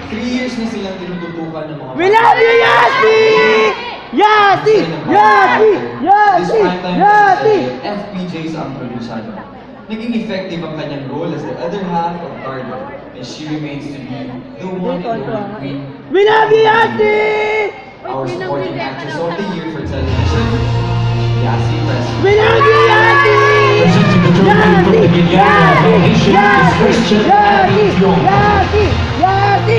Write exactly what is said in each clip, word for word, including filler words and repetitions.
three years na silang tinututukan ng mga... We love you, Yassi! Yassi! Yassi! Yassi! Yassi! F P J's ang producer. Naging effective ang kanyang role as the other half of Carlo, and she remains to be the one and only queen. We love you, Yassi! Our supporting actress of the year for television, Yassi Presley. We love you, Yassi! Presenting the trophy from the Guilermo Foundation is Christian Yassi! Yassi! Yassi!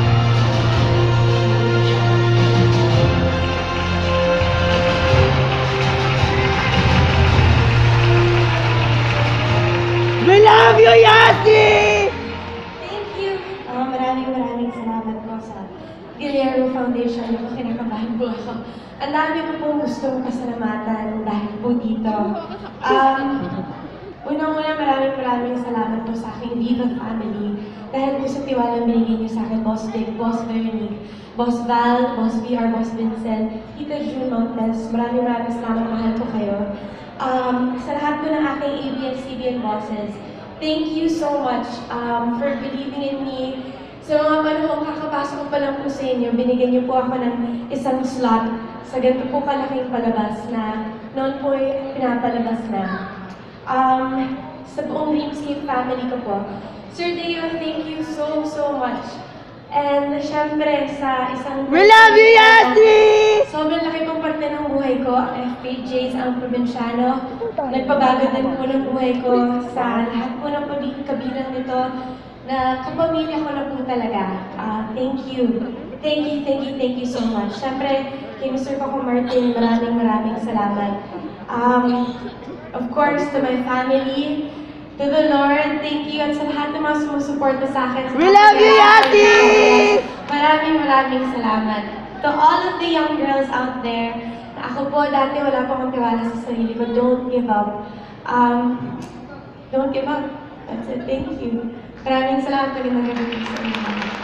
We love you, Yassi! Thank you! Uh, maraming maraming salamat po sa Guilermo Foundation. Ako, kinakabahan po ako. Ang dami ko pong gustong pasalamatan dahil po dito. Um, Unang-una, maraming maraming salamat po sa aking Viva family. Dahil po sa tiwalang binigay niyo sa akin, Boss Vic, Boss Veronique, Boss Val, Boss V R, Boss Vincent, Tita June Montes, maraming maraming salamat, mahal ko kayo. Um, sa lahat po ng aking A B S C B N bosses, thank you so much um, for believing in me. Sa mga panahon, kakapasok ko pa lang po sa inyo, binigyan niyo po ako ng isang slot sa ganito po kalaking palabas na noon po ay pinapalabas na. Um, sa buong Dreamscape family ko po, Sir Deo, thank you so, so much. And syempre, sa isang... We love you, Yassi! Sobrang laki pong parte ng buhay ko, ang F P J's, ang probinsyano. Nagpabago din po ng buhay ko sa lahat po ng kabilang nito na kapamilya ko na po talaga. Uh, thank you. Thank you, thank you, thank you so much. Syempre, kay Mister Coco Martin, maraming maraming salamat. Um, of course, to my family, to the Lord, thank you, at sa lahat ng mga sumusuporta sa akin. We love you, Yassi! Maraming maraming salamat. To all of the young girls out there, na ako po dati wala pa akong tiwala sa sarili ko, don't give up. Um, don't give up. That's it. Thank you. Maraming salamat. Magandang gabi sa inyo.